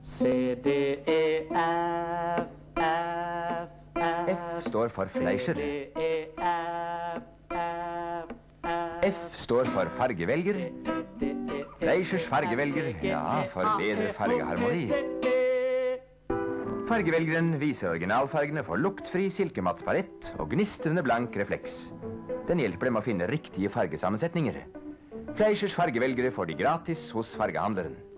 C, D, E, F, F, F står for Fleischer. D, E, F, F, F står for fargevelger. Fleischers fargevelger, ja, for bedre fargeharmoni. Fargevelgeren viser originalfargene for luktfri silkematt palett og gnistrende blank refleks. Den hjelper dem å finne riktige fargesammensetninger. Fleischers fargevelgere får de gratis hos fargehandleren.